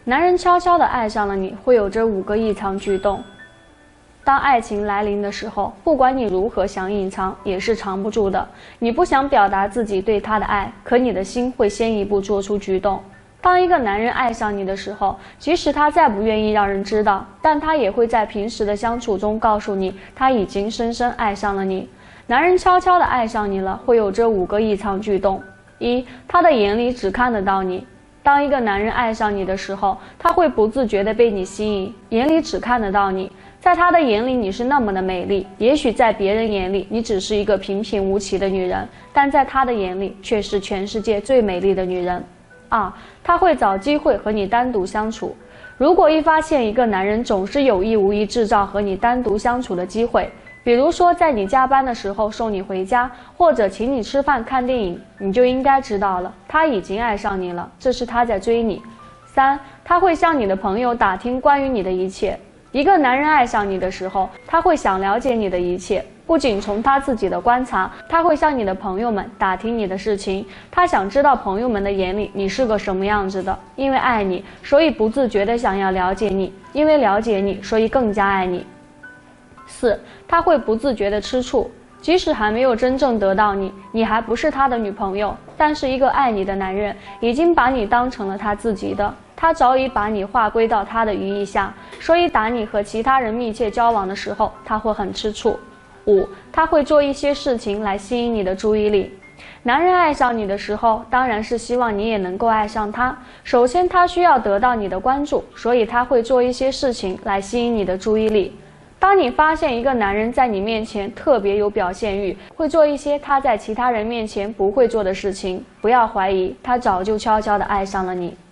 男人悄悄地爱上了你，会有这5个异常举动。当爱情来临的时候，不管你如何想隐藏，也是藏不住的。你不想表达自己对他的爱，可你的心会先一步做出举动。当一个男人爱上你的时候，即使他再不愿意让人知道，但他也会在平时的相处中告诉你，他已经深深爱上了你。男人悄悄地爱上你了，会有这5个异常举动。1，他的眼里只看得到你。当一个男人爱上你的时候，他会不自觉地被你吸引，眼里只看得到你。在他的眼里，你是那么的美丽，也许在别人眼里，你只是一个平平无奇的女人，但在他的眼里，却是全世界最美丽的女人。2，他会找机会和你单独相处。如果一发现一个男人总是有意无意制造和你单独相处的机会，比如说在你加班的时候送你回家，或者请你吃饭看电影，你就应该知道了，他已经爱上你了，这是他在追你。3，他会向你的朋友打听关于你的一切。一个男人爱上你的时候，他会想了解你的一切，不仅从他自己的观察，他会向你的朋友们打听你的事情，他想知道朋友们的眼里你是个什么样子的，因为爱你，所以不自觉地想要了解你，因为了解你，所以更加爱你。4，他会不自觉地吃醋，即使还没有真正得到你，你还不是他的女朋友，但是一个爱你的男人已经把你当成了他自己的，他早已把你划归到他的羽翼下，所以当你和其他人密切交往的时候，他会很吃醋。5，他会做一些事情来吸引你的注意力。男人爱上你的时候，当然是希望你也能够爱上他。首先，他需要得到你的关注，所以他会做一些事情来吸引你的注意力。当你发现一个男人在你面前特别有表现欲，会做一些他在其他人面前不会做的事情，不要怀疑，他早就悄悄地爱上了你。